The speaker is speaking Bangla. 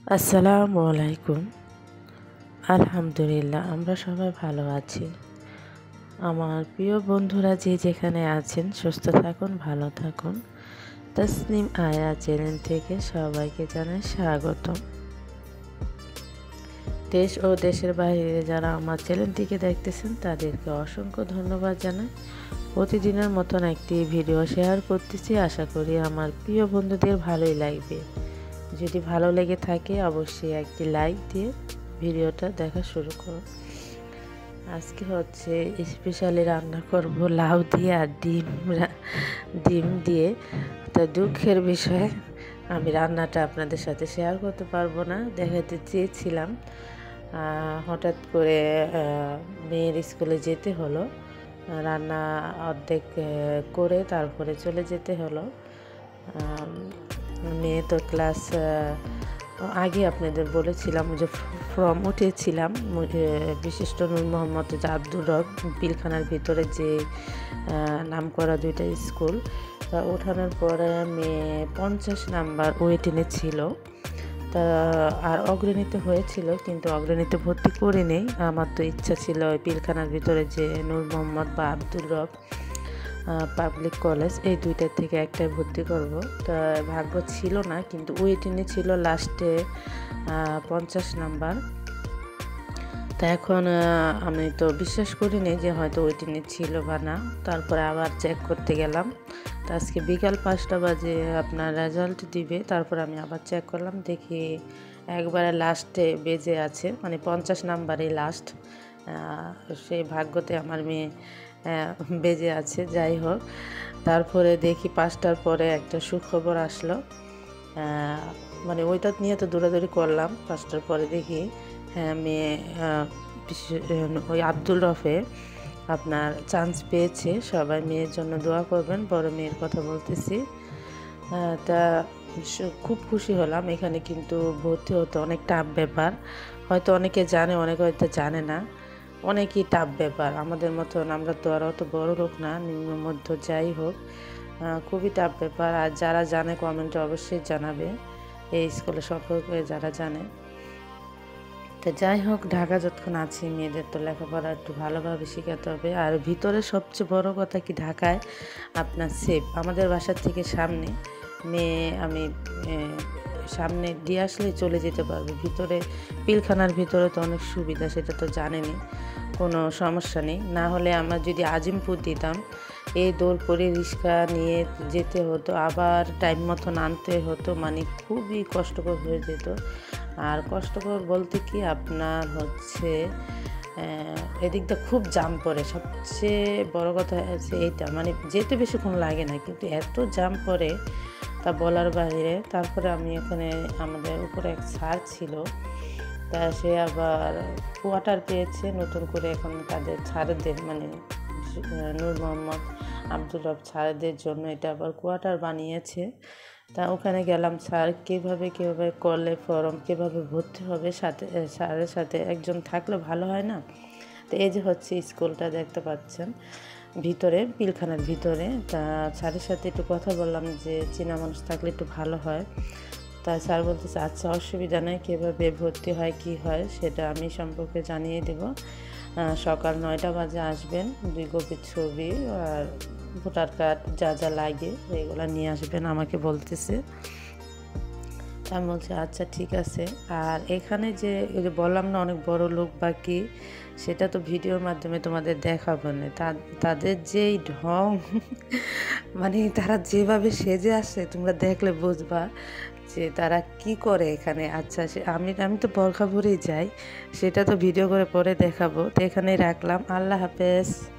আসসালামু আলাইকুম। আলহামদুলিল্লাহ আমরা সবাই ভালো আছি। আমার প্রিয় বন্ধুরা যে যেখানে আছেন সুস্থ থাকুন, ভালো থাকুন। তাসনিম আয়া চ্যানেল থেকে সবাইকে জানাই স্বাগতম। দেশ ও দেশের বাইরে যারা আমার চ্যানেলটিকে দেখতেছেন তাদেরকে অসংখ্য ধন্যবাদ জানাই। প্রতিদিনের মতন একটি ভিডিও শেয়ার করতেছি, আশা করি আমার প্রিয় বন্ধুদের ভালোই লাগবে। যদি ভালো লেগে থাকে অবশ্যই একটি লাইক দিয়ে ভিডিওটা দেখা শুরু করো। আজকে হচ্ছে স্পেশালি রান্না করব লাউ দিয়ে আর ডিম দিয়ে। তো দুঃখের বিষয় আমি রান্নাটা আপনাদের সাথে শেয়ার করতে পারবো না, দেখাতে চেয়েছিলাম। হঠাৎ করে মেয়ের স্কুলে যেতে হলো, রান্না অর্ধেক করে তারপরে চলে যেতে হলো। মেয়ে তো ক্লাস আগে আপনাদের বলেছিলাম যে ফর্ম উঠেছিলাম বিশিষ্ট নূর মোহাম্মদ আব্দুর রব পিলখানার ভিতরে যে নাম করা দুইটা স্কুল, তা ওঠানোর পরে মেয়ে 50 নাম্বার ওয়েটিংয়ে ছিল। তা আর অগ্রণীতে হয়েছিল, কিন্তু অগ্রণীতে ভর্তি করে নেই। আমার তো ইচ্ছা ছিল ওই পিলখানার ভিতরে যে নূর মোহাম্মদ বা আব্দুর রব পাবলিক কলেজ, এই দুইটার থেকে একটাই ভর্তি করব। তা ভাগ্য ছিল না, কিন্তু ওয়েটিংয়ে ছিল লাস্টে 50 নাম্বার। তা এখন আমি তো বিশ্বাস করিনি যে হয়তো ওয়েটিংয়ে ছিল বা না। তারপরে আবার চেক করতে গেলাম। তো আজকে বিকাল 5টা বাজে আপনার রেজাল্ট দিবে। তারপর আমি আবার চেক করলাম, দেখি একবারে লাস্টে বেজে আছে, মানে 50 নাম্বারই লাস্ট। সেই ভাগ্যতে আমার মেয়ে বেজে আছে। যাই হোক, তারপরে দেখি 5টার পরে একটা সুখবর আসলো। মানে ওইটা নিয়ে তো দৌড়াদৌড়ি করলাম। 5টার পরে দেখি মেয়ে ওই আব্দুল রফে আপনার চান্স পেয়েছে। সবাই মেয়ের জন্য দোয়া করবেন, বড় মেয়ের কথা বলতেছি। তা খুব খুশি হলাম। এখানে কিন্তু ভর্তি হতে অনেক টাফ ব্যাপার, হয়তো অনেকে জানে, অনেকে হয়তো জানে না। অনেকই টাফ ব্যাপার, আমাদের মতন আমরা তো আর অত বড় লোক না, নিম্ন মধ্য, যাই হোক খুবই টাফ ব্যাপার। আর যারা জানে কমেন্টে অবশ্যই জানাবে, এই স্কুলে সম্পর্কে যারা জানে। তো যাই হোক, ঢাকা যতক্ষণ আছি মেয়েদের তো লেখাপড়া একটু ভালোভাবে শেখাতে হবে। আর ভিতরে সবচেয়ে বড় কথা কি, ঢাকায় আপনার সেফ, আমাদের বাসার থেকে সামনে। মেয়ে আমি সামনে দিয়ে আসলে চলে যেতে পারবো। ভিতরে পিলখানার ভিতরে তো অনেক সুবিধা, সেটা তো জানেনই, কোনো সমস্যা নেই। না হলে আমরা যদি আজিমপুর দিতাম, এই দৌড় করে রিক্সা নিয়ে যেতে হতো, আবার টাইম মতন আনতে হতো, মানে খুবই কষ্টকর হয়ে যেত। আর কষ্টকর বলতে কি আপনার হচ্ছে এদিকটা খুব জাম পড়ে। সবচেয়ে বড় কথা আছে এইটা, মানে যেতে বেশিক্ষণ লাগে না, কিন্তু এত জাম পড়ে তা বলার বাইরে। তারপরে আমি ওখানে, আমাদের উপরে এক স্যার ছিল, তা সে আবার কোয়ার্টার পেয়েছে নতুন করে। এখন তাদের ছাড়দের, মানে নূর মোহাম্মদ আব্দুল রব ছাড়দের জন্য এটা আবার কোয়ার্টার বানিয়েছে। তা ওখানে গেলাম, স্যার কীভাবে করলে ফর্ম কীভাবে ভর্তি হবে, স্যারের সাথে একজন থাকলে ভালো হয় না। তো এই যে হচ্ছে স্কুলটা দেখতে পাচ্ছেন ভিতরে, পিলখানার ভিতরে। তা স্যারের সাথে একটু কথা বললাম যে চেনা মানুষ থাকলে একটু ভালো হয়। তা স্যার বলতেছে আচ্ছা অসুবিধা নেই, কীভাবে ভর্তি হয় কি হয় সেটা আমি সম্পর্কে জানিয়ে দেব। সকাল 9টা বাজে আসবেন, 2 কপি ছবি আর ভোটার কার্ড যা যা লাগে এগুলো নিয়ে আসবেন আমাকে বলতেছে। আমি বলছি আচ্ছা ঠিক আছে। আর এখানে যে ওই যে বললাম না অনেক বড় লোক বাকি, সেটা তো ভিডিওর মাধ্যমে তোমাদের দেখাবো না। তাদের যেই ঢং মানে তারা যেভাবে সেজে আসে তোমরা দেখলে বুঝবা যে তারা কি করে এখানে। আচ্ছা আমি তো বোরখা পরেই যাই, সেটা তো ভিডিও করে পরে দেখাবো। তো এখানেই রাখলাম, আল্লাহ হাফেজ।